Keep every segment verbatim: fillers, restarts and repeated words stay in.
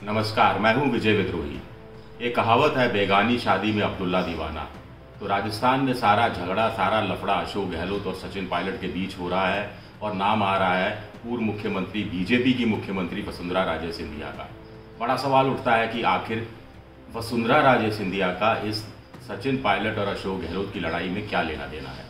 नमस्कार, मैं हूं विजय विद्रोही। एक कहावत है, बेगानी शादी में अब्दुल्ला दीवाना। तो राजस्थान में सारा झगड़ा, सारा लफड़ा अशोक गहलोत और सचिन पायलट के बीच हो रहा है और नाम आ रहा है पूर्व मुख्यमंत्री, बीजेपी की मुख्यमंत्री वसुंधरा राजे सिंधिया का। बड़ा सवाल उठता है कि आखिर वसुंधरा राजे सिंधिया का इस सचिन पायलट और अशोक गहलोत की लड़ाई में क्या लेना देना है।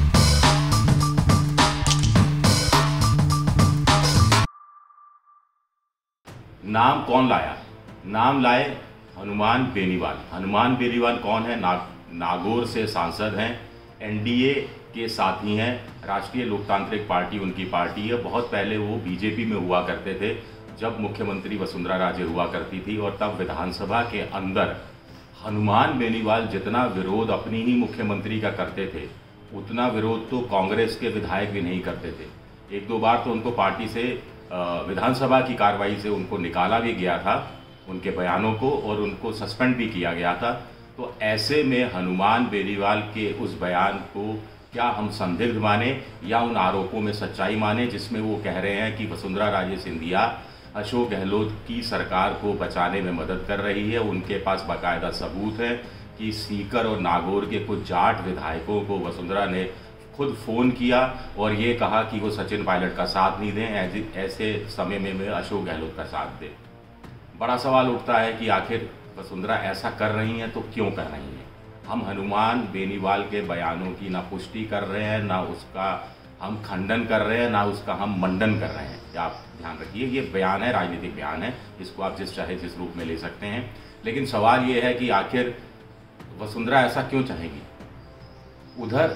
नाम कौन लाया? नाम लाए हनुमान बेनीवाल। हनुमान बेनीवाल कौन है? ना, नागौर से सांसद हैं, एनडीए के साथी हैं, राष्ट्रीय लोकतांत्रिक पार्टी उनकी पार्टी है। बहुत पहले वो बीजेपी में हुआ करते थे जब मुख्यमंत्री वसुंधरा राजे हुआ करती थी, और तब विधानसभा के अंदर हनुमान बेनीवाल जितना विरोध अपनी ही मुख्यमंत्री का करते थे, उतना विरोध तो कांग्रेस के विधायक भी नहीं करते थे। एक दो बार तो उनको पार्टी से विधानसभा की कार्रवाई से उनको निकाला भी गया था, उनके बयानों को, और उनको सस्पेंड भी किया गया था। तो ऐसे में हनुमान बेनीवाल के उस बयान को क्या हम संदिग्ध माने या उन आरोपों में सच्चाई माने जिसमें वो कह रहे हैं कि वसुंधरा राजे सिंधिया अशोक गहलोत की सरकार को बचाने में मदद कर रही है। उनके पास बाकायदा सबूत है कि सीकर और नागौर के कुछ जाट विधायकों को वसुंधरा ने खुद फ़ोन किया और ये कहा कि वो सचिन पायलट का साथ नहीं दें, ऐसे समय में मैं अशोक गहलोत का साथ दें। बड़ा सवाल उठता है कि आखिर वसुंधरा ऐसा कर रही हैं तो क्यों कर रही हैं। हम हनुमान बेनीवाल के बयानों की ना पुष्टि कर रहे हैं, ना उसका हम खंडन कर रहे हैं, ना उसका हम मंडन कर रहे हैं। या आप ध्यान रखिए, ये बयान है, राजनीतिक बयान है, इसको आप जिस चाहे जिस रूप में ले सकते हैं। लेकिन सवाल ये है कि आखिर वसुंधरा ऐसा क्यों चाहेगी। उधर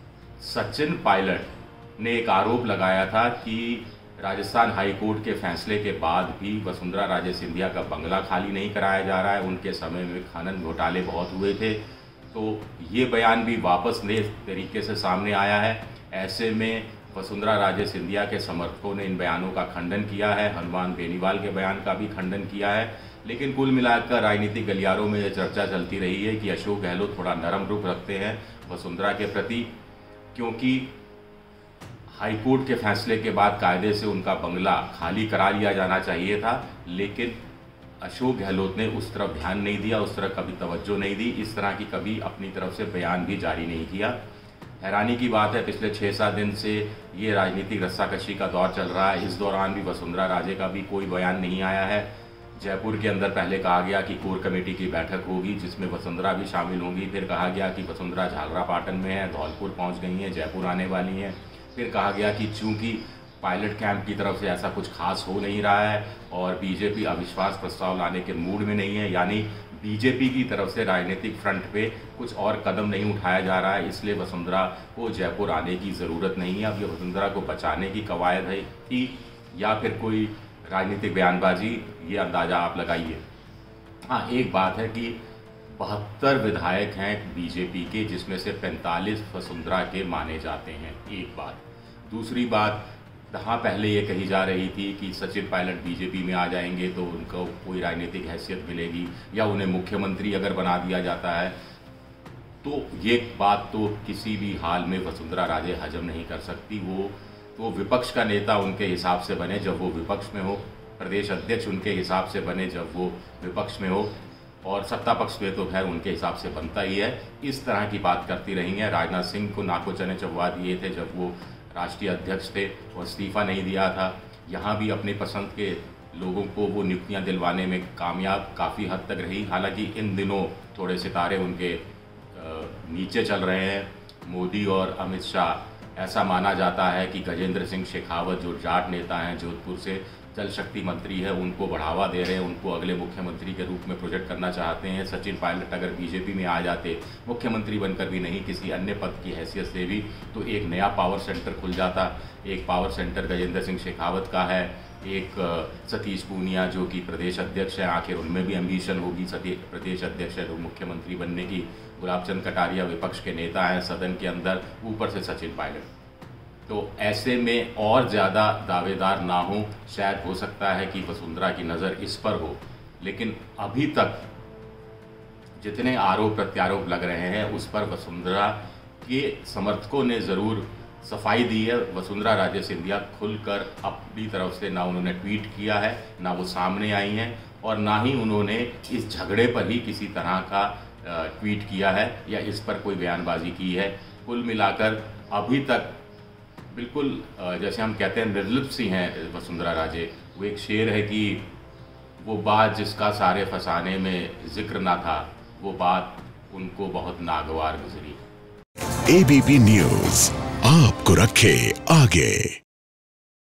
सचिन पायलट ने एक आरोप लगाया था कि राजस्थान हाई कोर्ट के फैसले के बाद भी वसुंधरा राजे सिंधिया का बंगला खाली नहीं कराया जा रहा है। उनके समय में खनन घोटाले बहुत हुए थे, तो ये बयान भी वापस नए तरीके से सामने आया है। ऐसे में वसुंधरा राजे सिंधिया के समर्थकों ने इन बयानों का खंडन किया है, हनुमान बेनीवाल के बयान का भी खंडन किया है। लेकिन कुल मिलाकर राजनीतिक गलियारों में यह चर्चा चलती रही है कि अशोक गहलोत थोड़ा नरम रुख रखते हैं वसुंधरा के प्रति, क्योंकि हाईकोर्ट के फैसले के बाद कायदे से उनका बंगला खाली करा लिया जाना चाहिए था, लेकिन अशोक गहलोत ने उस तरफ ध्यान नहीं दिया, उस तरफ कभी तवज्जो नहीं दी, इस तरह की कभी अपनी तरफ से बयान भी जारी नहीं किया। हैरानी की बात है, पिछले छः सात दिन से ये राजनीतिक रस्साकशी का दौर चल रहा है। इस दौरान भी वसुंधरा राजे का भी कोई बयान नहीं आया है। जयपुर के अंदर पहले कहा गया कि कोर कमेटी की बैठक होगी जिसमें वसुंधरा भी शामिल होंगी, फिर कहा गया कि वसुंधरा झालरापाटन में है, धौलपुर पहुंच गई हैं, जयपुर आने वाली हैं। फिर कहा गया कि चूंकि पायलट कैंप की तरफ से ऐसा कुछ खास हो नहीं रहा है और बीजेपी अविश्वास प्रस्ताव लाने के मूड में नहीं है, यानी बीजेपी की तरफ से राजनीतिक फ्रंट पे कुछ और कदम नहीं उठाया जा रहा है, इसलिए वसुंधरा को जयपुर आने की ज़रूरत नहीं है। अब ये वसुंधरा को बचाने की कवायद है थी या फिर कोई राजनीतिक बयानबाजी, ये अंदाज़ा आप लगाइए। हाँ, एक बात है कि बहत्तर विधायक हैं बीजेपी के, जिसमें से पैंतालीस वसुंधरा के माने जाते हैं। एक बात। दूसरी बात, जहाँ पहले ये कही जा रही थी कि सचिन पायलट बीजेपी में आ जाएंगे तो उनको कोई राजनीतिक हैसियत मिलेगी या उन्हें मुख्यमंत्री अगर बना दिया जाता है, तो ये बात तो किसी भी हाल में वसुंधरा राजे हजम नहीं कर सकती। वो तो विपक्ष का नेता उनके हिसाब से बने जब वो विपक्ष में हो, प्रदेश अध्यक्ष उनके हिसाब से बने जब वो विपक्ष में हो, और सत्ता पक्ष में तो खैर उनके हिसाब से बनता ही है। इस तरह की बात करती रही हैं। राजनाथ सिंह को नाको चने चबवा दिए थे जब वो राष्ट्रीय अध्यक्ष थे और इस्तीफा नहीं दिया था। यहाँ भी अपनी पसंद के लोगों को वो नियुक्तियाँ दिलवाने में कामयाब काफ़ी हद तक रही। हालांकि इन दिनों थोड़े सितारे उनके नीचे चल रहे हैं। मोदी और अमित शाह, ऐसा माना जाता है कि गजेंद्र सिंह शेखावत जो जाट नेता हैं जोधपुर से, जल शक्ति मंत्री है, उनको बढ़ावा दे रहे हैं, उनको अगले मुख्यमंत्री के रूप में प्रोजेक्ट करना चाहते हैं। सचिन पायलट अगर बीजेपी में आ जाते, मुख्यमंत्री बनकर भी नहीं, किसी अन्य पद की हैसियत से भी, तो एक नया पावर सेंटर खुल जाता। एक पावर सेंटर गजेंद्र सिंह शेखावत का है, एक सतीश पूनिया जो कि प्रदेश अध्यक्ष है, आखिर उनमें भी एम्बिशन होगी सतीश प्रदेश अध्यक्ष है तो मुख्यमंत्री बनने की। गुलाब चंद कटारिया विपक्ष के नेता हैं सदन के अंदर, ऊपर से सचिन पायलट। तो ऐसे में और ज़्यादा दावेदार ना हो, शायद हो सकता है कि वसुंधरा की नज़र इस पर हो, लेकिन अभी तक जितने आरोप प्रत्यारोप लग रहे हैं उस पर वसुंधरा के समर्थकों ने ज़रूर सफाई दी है। वसुंधरा राजे सिंधिया खुलकर अपनी तरफ से ना उन्होंने ट्वीट किया है, ना वो सामने आई हैं, और ना ही उन्होंने इस झगड़े पर ही किसी तरह का ट्वीट किया है या इस पर कोई बयानबाजी की है। कुल मिलाकर अभी तक बिल्कुल जैसे हम कहते हैं निर्लिप्त सी हैं वसुंधरा राजे। वो एक शेर है कि वो बात जिसका सारे फसाने में जिक्र ना था, वो बात उनको बहुत नागवार गुजरी। एबीपी न्यूज़ आपको रखे आगे।